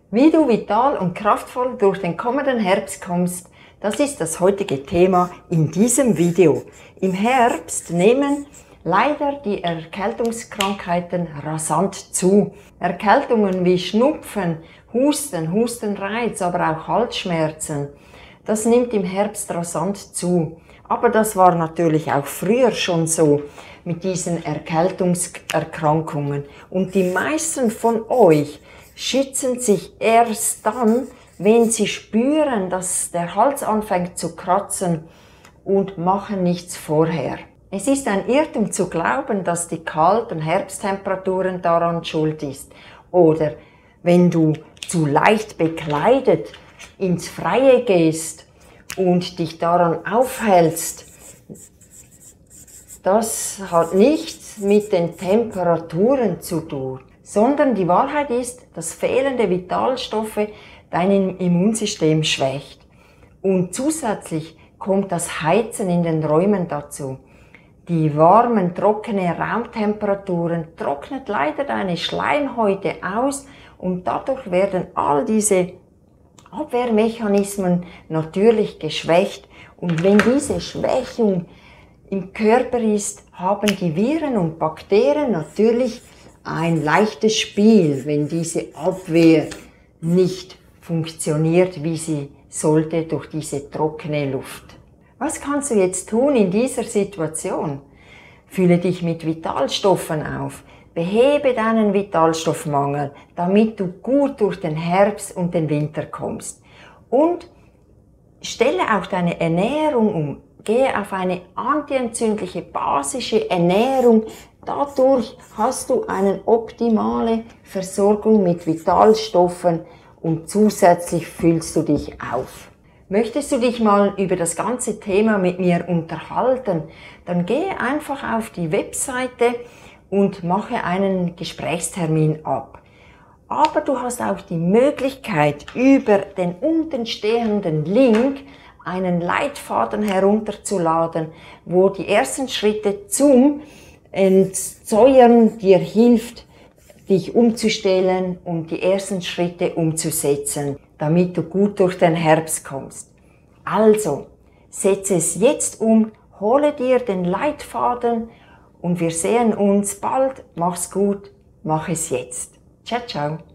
Wie du vital und kraftvoll durch den kommenden Herbst kommst, das ist das heutige Thema in diesem Video. Im Herbst nehmen leider die Erkältungskrankheiten rasant zu. Erkältungen wie Schnupfen, Husten, Hustenreiz, aber auch Halsschmerzen, das nimmt im Herbst rasant zu. Aber das war natürlich auch früher schon so mit diesen Erkältungserkrankungen. Und die meisten von euch schützen sich erst dann, wenn sie spüren, dass der Hals anfängt zu kratzen, und machen nichts vorher. Es ist ein Irrtum zu glauben, dass die kalten Herbsttemperaturen daran schuld ist. Oder wenn du zu leicht bekleidet ins Freie gehst und dich daran aufhältst. Das hat nichts mit den Temperaturen zu tun, sondern die Wahrheit ist, dass fehlende Vitalstoffe dein Immunsystem schwächt. Und zusätzlich kommt das Heizen in den Räumen dazu. Die warmen, trockene Raumtemperaturen trocknet leider deine Schleimhäute aus und dadurch werden all diese Abwehrmechanismen natürlich geschwächt. Und wenn diese Schwächung im Körper ist, haben die Viren und Bakterien natürlich ein leichtes Spiel, wenn diese Abwehr nicht funktioniert, wie sie sollte durch diese trockene Luft. Was kannst du jetzt tun in dieser Situation? Fülle dich mit Vitalstoffen auf. Behebe deinen Vitalstoffmangel, damit du gut durch den Herbst und den Winter kommst. Und stelle auch deine Ernährung um. Gehe auf eine antientzündliche, basische Ernährung. Dadurch hast du eine optimale Versorgung mit Vitalstoffen und zusätzlich füllst du dich auf. Möchtest du dich mal über das ganze Thema mit mir unterhalten, dann gehe einfach auf die Webseite und mache einen Gesprächstermin ab. Aber du hast auch die Möglichkeit, über den untenstehenden Link einen Leitfaden herunterzuladen, wo die ersten Schritte zum Entsäuern dir hilft, dich umzustellen und die ersten Schritte umzusetzen, damit du gut durch den Herbst kommst. Also, setze es jetzt um, hole dir den Leitfaden und wir sehen uns bald. Mach's gut, mach es jetzt. Ciao, ciao.